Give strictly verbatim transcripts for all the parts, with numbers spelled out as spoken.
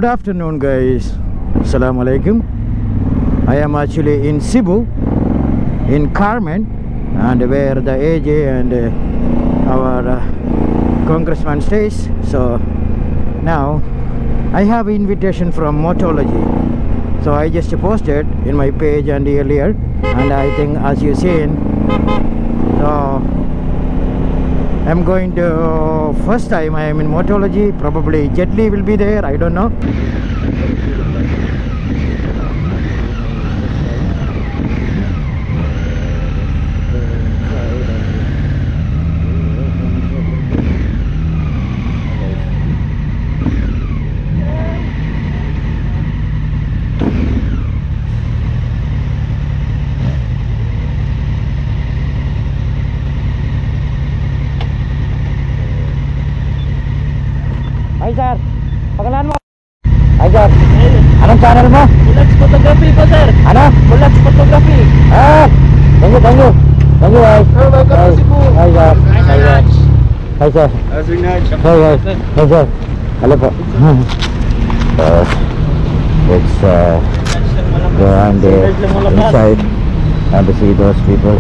Good afternoon, guys. Assalamualaikum. I am actually in Cebu, in Carmen, and where the A J and uh, our uh, congressman stays. So now I have invitation from Motology. So I just posted in my page and earlier, and I think as you seen, so I'm going to first time I am in Motology. Probably Jet Li will be there, I don't know. Hai Sir, pangalan mo? Hai Sir, anong channel mo? Bullets Photography po sir. Ano? Bullets Photography. Ah, thank you, thank you. Thank you guys. Oh, welcome to Cebu. Hi Sir. Hi Hi Raj. Hi Sir. How's it going? Hi guys. Hi Sir. Hello po. uh, Let's uh, go on the inside and to see those people.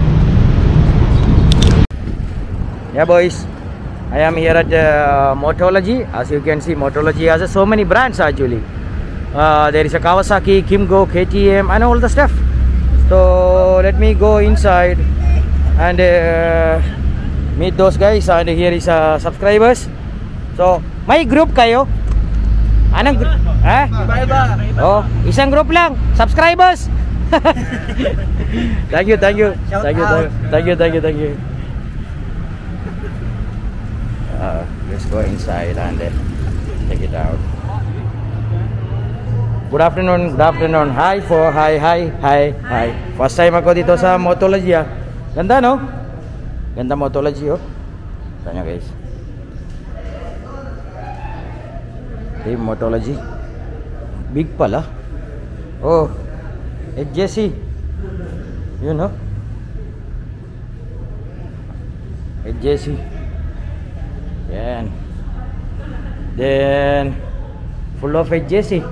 Yeah boys, I am here at uh, Motology. As you can see, Motology has uh, so many brands actually. Uh, there is a Kawasaki, Kimco, K T M, and all the stuff. So let me go inside and uh, meet those guys. And here is uh, subscribers. So may group kayo? Anong group? Eh? Oh, isang group lang. Subscribers. Thank you, thank you, thank you, thank you, thank you, thank you. Uh, let's go inside and uh, check it out. Good afternoon, good afternoon. Hi for hi, hi, hi, hi. First time ako dito sa Motology ah. Ganda no? Ganda Motology oh. Tanya guys. Team Motology. Big pala. Oh, hey Jesse. You know? Hey Jesse. Yan. Then full of it Jesse.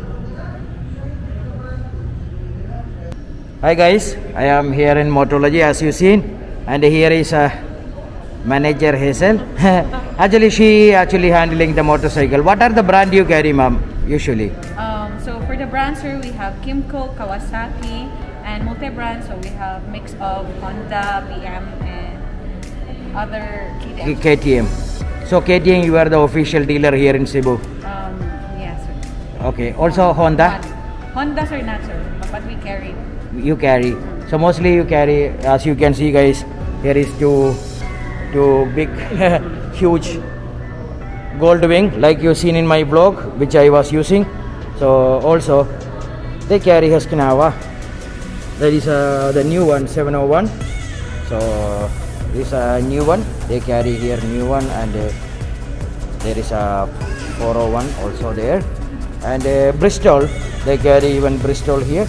Hi guys, I am here in Motology as you seen, and here is a uh, manager Hazel. Actually she actually handling the motorcycle. What are the brand you carry ma'am usually? Um, so for the brands here we have Kimco, Kawasaki, and multi-brand. So we have mix of Honda, B M, and other K T M. K T M. So K T M, you are the official dealer here in Cebu. Um, yes, sir. Okay. Also Honda. Honda, sir, not sir, but we carry. You carry. So mostly you carry. As you can see, guys, here is two, two big, huge gold wing, like you seen in my vlog, which I was using. So also they carry Husqvarna. That is uh, the new one, seven oh one. So this is a new one. They carry here new one, and uh, there is a four oh one also there, and uh, Bristol. They carry even Bristol here,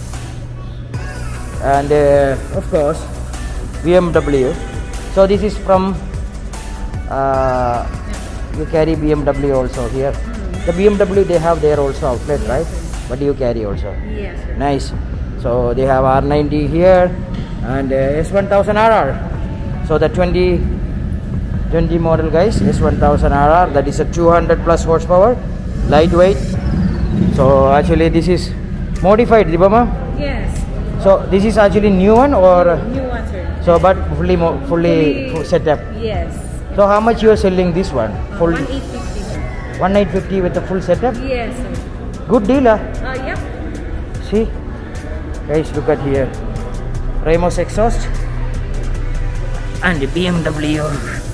and uh, of course B M W. So this is from uh, you carry B M W also here. The B M W they have there also outlet, right? But you carry also. Yes, sir. Nice. So they have R ninety here and uh, S one thousand R R. So the twenty twenty model guys, S one thousand R R, that is a two hundred plus horsepower, lightweight. So actually this is modified, di ba ma'am? Yes. So this is actually new one or New one, sir. so but fully mo fully, fully set up. Yes. So how much you are selling this one? Full one eight fifty, sir. one eight fifty with the full setup? Yes, sir. Good deal ah. Uh, yep. See guys, look at here, Ramos exhaust and the B M W.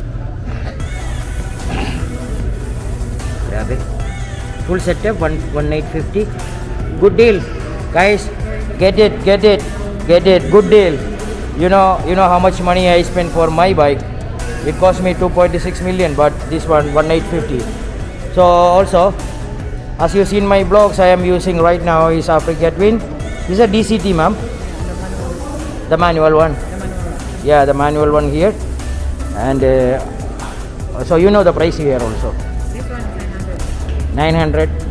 Grab it. Full setup, one one eight fifty. Good deal, guys. Get it, get it, get it. Good deal. You know, you know how much money I spent for my bike. It cost me two point six million, but this one one eight fifty. So also, as you see in my blogs, I am using right now is Africa Twin. This is a D C T, ma'am. The manual one. The manual. Yeah, the manual one here. And uh, so you know the price here also. This one is nine hundred. nine hundred.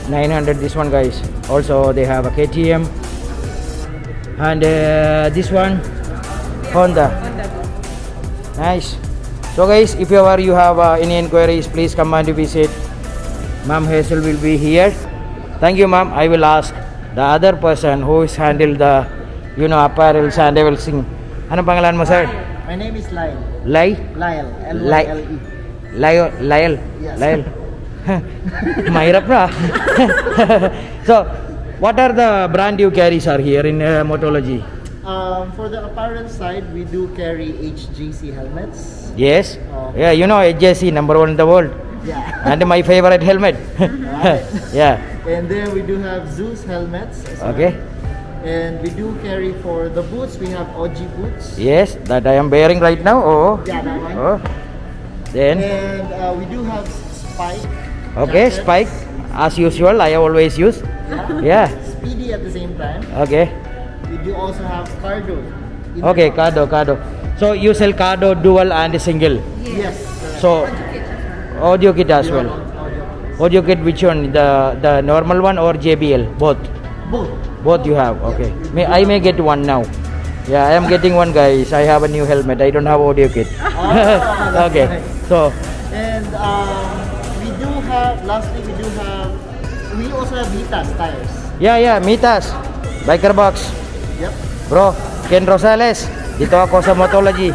nine hundred this one guys. Also they have a K T M, and uh, this one Honda. Honda. Nice. So guys, if ever you have uh, any inquiries, please come and visit. Ma'am Hazel will be here. Thank you, ma'am. I will ask the other person who is handle the, you know, apparels and everything. Ano pangalan mo, sir? My name is Lyle. Lai? Lyle. L Y Lai. L E. Lyle. Lyle. Yes. Lyle. Mahirap na. So, what are the brand you carry, sir, here in uh, Motology? Um, for the apparel side, we do carry H J C helmets. Yes. Oh. Yeah, you know H J C, number one in the world. Yeah. And my favorite helmet. Right. Yeah. And then we do have Zeus helmets. as well. Okay. And we do carry for the boots, we have O G boots. Yes, that I am wearing right now. Oh. Yeah, that one. Oh. Then. And uh, we do have Spike. Okay, jackets. Spike. As usual, I always use. Yeah. Yeah. Speedy at the same time. Okay. We do also have Cardo. in Okay, the box. Cardo, Cardo. So you sell Cardo dual and single. Yes. So audio kit as well. Audio. Audio kit, which one? The the normal one or J B L? Both. Both. Both you have. Okay. May I may get one now. Yeah, I am getting one, guys. I have a new helmet. I don't have audio kit. Oh, that's Okay. nice. So And um, we do have, lastly, we do have, we also have Mitas tires. yeah, yeah, Mitas, Biker Box. Yep. Bro, Ken Rosales. Dito ako sa Motology.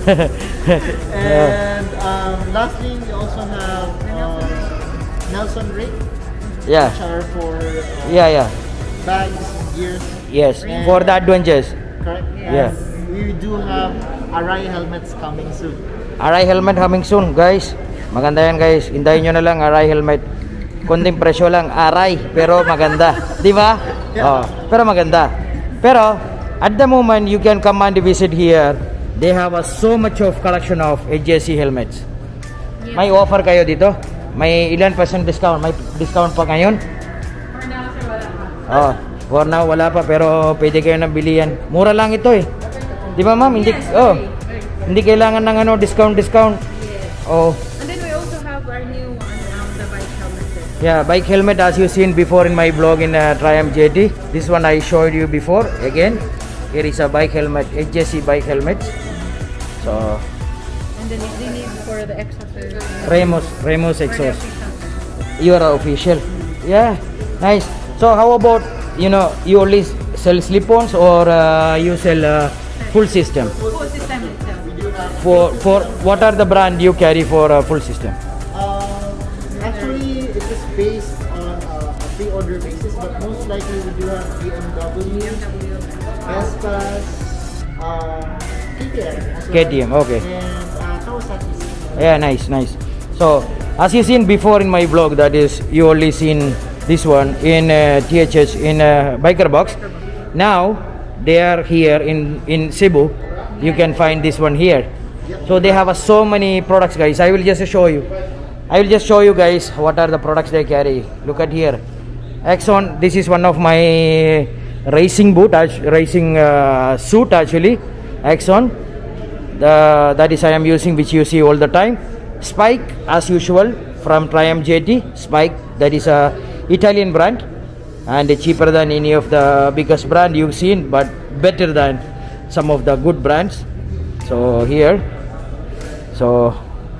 And um, lastly, we also have uh, Nelson Rig, Yeah. which are for uh, Yeah, yeah. bags, gears. Yes, And- for the adventures. Correct? Yeah. And we do have Arai helmets coming soon. Arai helmet coming soon, guys. Maganda yan, guys. Hintayin nyo na lang Arai helmet. Kunting presyo lang, Arai, pero maganda. Di ba? Oh, pero maganda. Pero, at the moment, you can come and visit here. They have a so much of collection of H J C helmets. May offer kayo dito? May ilan percent discount? May discount pa ngayon? For now, sir, wala pa. Oh, for now, wala pa, pero pwede kayo nang bili yan. Mura lang ito eh. Di ba, ma'am? Hindi, Yes, oh, very, very. hindi kailangan ng ano, discount, discount. Yes. Oh. And then we also have our new one, um, the bike helmet. sir. Yeah, bike helmet as you seen before in my blog in uh, Triumph J T. This one I showed you before. Again, here is a bike helmet, H J C bike helmet. So, And then if they need for the exhaust, sir, Remus, Remus for the exhaust. official, sir. You are official. Yeah, nice. So how about, you know, you only sell slip-ons or uh, you sell uh, full system? Full system itself. We do have, For for what are the brand you carry for uh, full system? um, actually, it is based on uh, a pre-order basis, but most likely we do have B M W, B M W. Vespas, uh, K T M as well. K T M, okay. And uh, Kawasaki. Yeah, nice, nice. So, as you seen before in my blog, that is, you only seen this one in uh, T H H in uh, Biker Box. Now, they are here in, in Cebu. You can find this one here. So, they have uh, so many products, guys. I will just show you. I will just show you, guys, what are the products they carry. Look at here. Exxon, this is one of my racing boot, act- racing uh, suit actually. Exxon. The, that is I am using, which you see all the time. Spike, as usual, from Triumph J T. Spike, that is a Italian brand and cheaper than any of the biggest brand you've seen, but better than some of the good brands. So here, so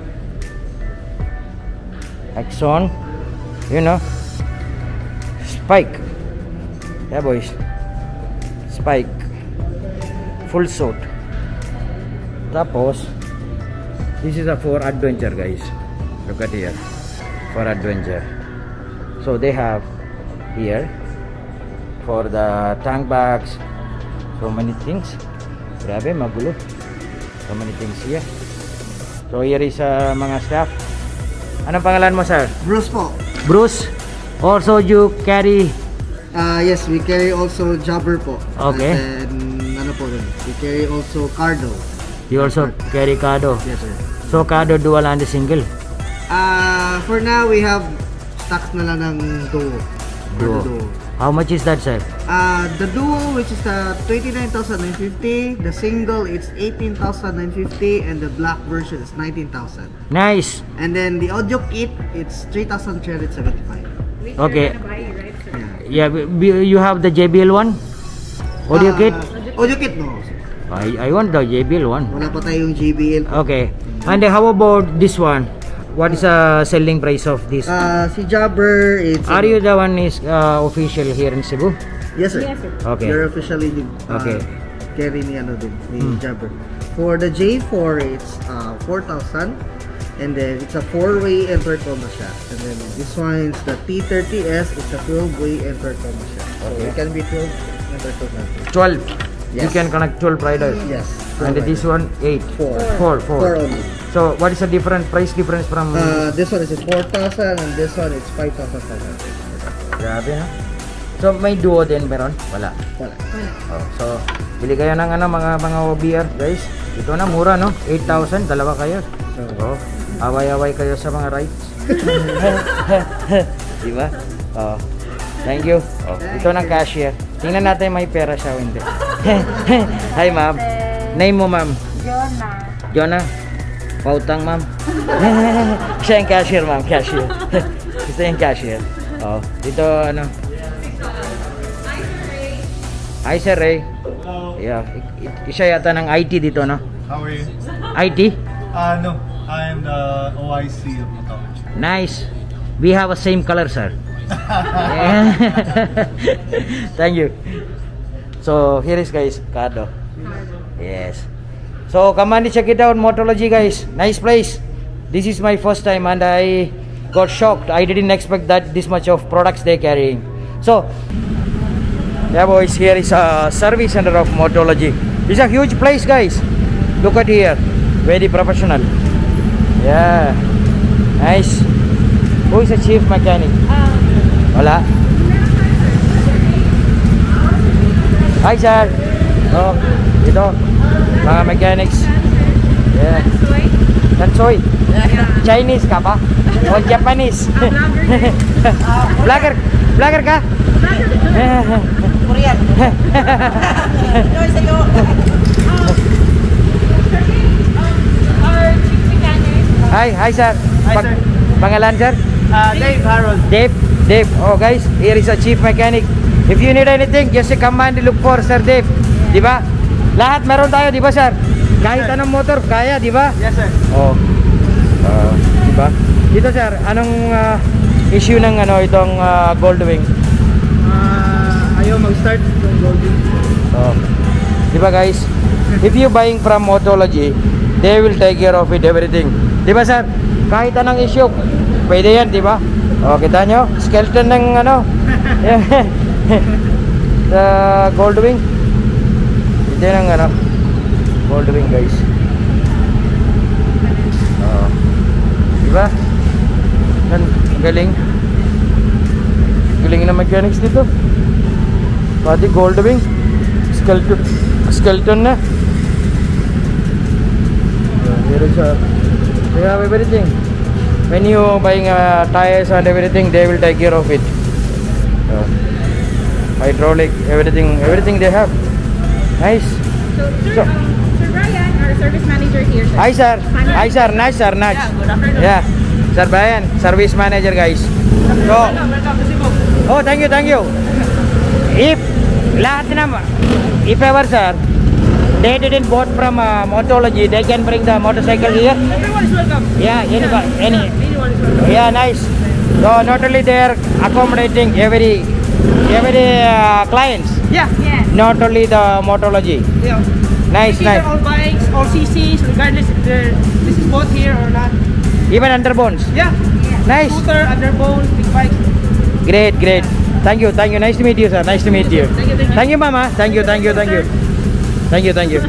Exxon, you know, Spike, yeah boys, Spike, full suit. Tapos, this is a for adventure, guys. Look at here, for adventure. So they have here for the tank bags, so many things. Grabe, magulo. So many things here. So here is uh, mga staff. Anong pangalan mo, sir? Bruce po. Bruce. Also you carry. Uh, yes, we carry also Jobber po. Okay. And then, ano po rin, we carry also Cardo. You also carry Cardo. Yes, sir. So Cardo dual and single. Uh, for now, we have stocks na lang ng Duo. Duo. For the Duo. How much is that, sir? Uh, the Duo, which is the twenty-nine thousand nine hundred fifty. The single, it's eighteen thousand nine hundred fifty. And the black version is nineteen thousand. Nice. And then the audio kit, it's three thousand three hundred seventy-five. Which Okay. you're gonna buy, right, sir? Yeah, b- b- you have the J B L one? Audio kit? Ah, audio kit, no. I, I want the J B L one. Wala pa tayong J B L. Okay. And uh, how about this one? What is the selling price of this? Ah, si Jabber, it's... Are you the one is uh, official here in Cebu? Yes, sir. Yes, sir. Okay. You're officially the uh, Okay. carry ni ano din, ni Hmm. Jabber. For the J four, it's uh, four thousand. And then it's a four-way intercom na siya. And then this one is the T thirty S, it's a twelve-way intercom na siya. So Okay. it can be twelve intercom na. twelve. You Yes. can connect twelve riders. Yes. And this one eight. Four. Four, four. Four only. So what is the different price difference from Uh, this one is four thousand and this one is five thousand five hundred. Grabe na. So may duo din meron? Wala. Wala. Oh, so bili kayo ng ano mga mga O B R guys. Ito na mura no? eight thousand dalawa kayo. Oh, away-away kayo sa mga rides. Di ba? Oh. Thank you. Oh, ito ng cashier. Tingnan natin may pera siya o hindi. Hi ma'am. Name mo ma'am? Jonah. Jonah. Pautang ma'am. Siya yung cashier ma'am, cashier. Gusto yung cashier. Oh, dito ano? Hi Sir Ray. Hello. Yeah, i- i- isa yata ng I T dito no? How are you? I T? Uh, no, I am the O I C of Mythology. Nice. We have a same color, sir. Yeah. Thank you. So here is guys, Kado. Yes. So come on, check it out, Motology guys. Nice place. This is my first time and I got shocked. I didn't expect that this much of products they carrying. So yeah boys, here is a service center of Motology. It's a huge place guys. Look at here. Very professional. Yeah. Nice. Who is the chief mechanic? Wala. Hi sir. Oh, ito. Mga mechanics. Yeah. Tansoy. Chinese ka pa? O Japanese? Vlogger. Vlogger ka? Korean. No, sa'yo. Our chief mechanic. Hi, hi sir. Hi, Pag- sir. Pangalan sir? Uh, Dave Harold. Dave. Dave. Oh guys, here is a chief mechanic. If you need anything, just come and look for Sir Dave. Di ba? Lahat meron tayo, di ba sir? Kahit anong motor, kaya, di ba? Yes, sir. Oh. Uh, di ba? Dito sir, anong uh, issue ng ano itong uh, Goldwing? Uh, ayaw mag-start ng Goldwing. Oh. Di ba guys? If you buying from Motology, they will take care of it everything. Di ba sir? Kahit anong issue, pwede yan, di ba? Oh, kita nyo? Skeleton ng ano? The Goldwing. Ito yung ano? Goldwing guys. Oh. Di ba? Yan, galing. Galing na mechanics dito. Pati Goldwing. Skeleton. Skeleton na. Here is a, they have everything. When you buying uh, tires and everything, they will take care of it. Uh, hydraulic, everything, everything they have. Nice. So, sir, So- um, Sir Brian, our service manager here, sir. Hi sir. Hi sir. Nice sir. Nice. Yeah, good afternoon. Yeah. Sir Brian, service manager guys. So, oh, thank you, thank you. If lahat na, if ever sir, they didn't bought from uh, Motology, they can bring the motorcycle here. Everyone is welcome. Yeah, anybody, any. Anyone is welcome. Yeah, nice. So not only they are accommodating every every uh, clients, Yeah. Yeah. not only the Motology. Yeah. Nice, These nice. are all bikes, all C Cs, regardless if they're this is both here or not. Even underbones. Yeah. Nice. Scooter, underbone, big bikes. Great, great. Thank you, thank you. Nice to meet you, sir. Nice to meet you. Thank you, thank you. Thank you, Mama. Thank you, thank you, thank you. Thank you, thank you.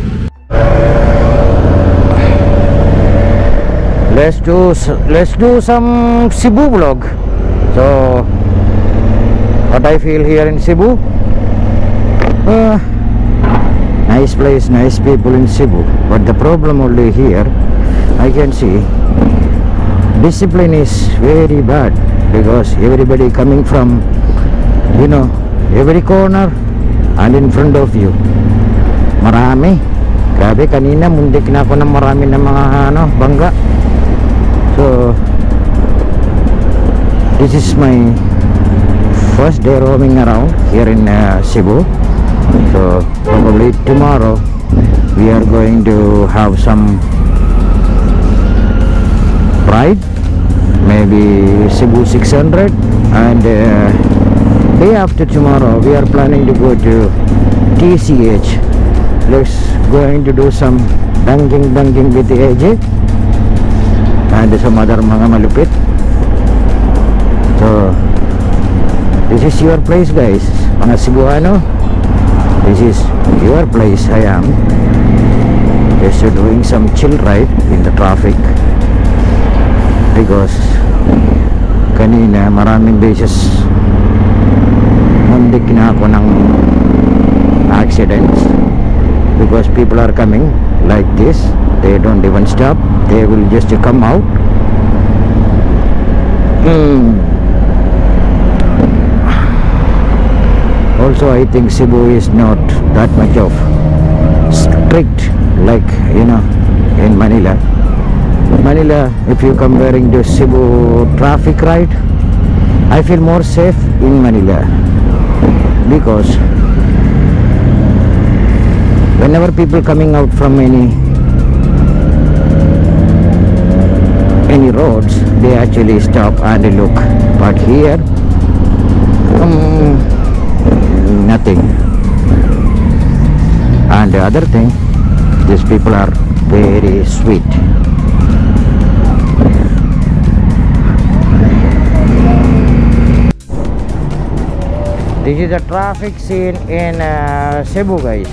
Let's do s- let's do some Cebu vlog. So, what I feel here in Cebu. Uh, nice place, nice people in Cebu. But the problem only here, I can see, discipline is very bad because everybody coming from, you know, every corner and in front of you. Marami. Grabe, kanina mundik na ako ng marami ng mga ano, bangga. So, this is my first day roaming around here in uh, Cebu. So probably tomorrow we are going to have some ride, maybe Cebu six hundred, and uh, day after tomorrow we are planning to go to T C H. Let's going to do some dunking dunking with the A J and some other mga malupit. So this is your place, guys, mga Cebuano. This is your place. I am just doing some chill ride in the traffic because kanina maraming beses mundik na ako ng accidents because people are coming like this. They don't even stop. They will just come out. Hmm. Also, I think Cebu is not that much of strict like, you know, in Manila. Manila, if you comparing to Cebu traffic ride, I feel more safe in Manila because whenever people coming out from any any roads, they actually stop and look. But here, um, nothing. And the other thing, these people are very sweet. This is the traffic scene in uh, Cebu, guys.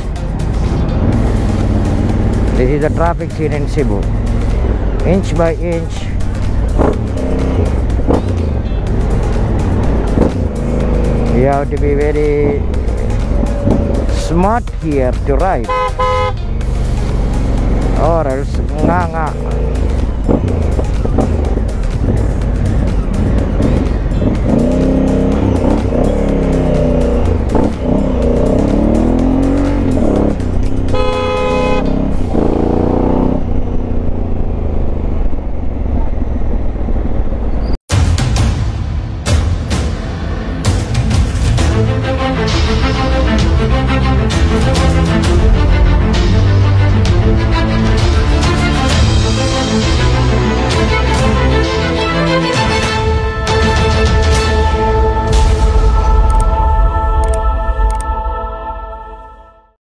This is the traffic scene in Cebu. Inch by inch. You have to be very smart here to ride, or else nga nga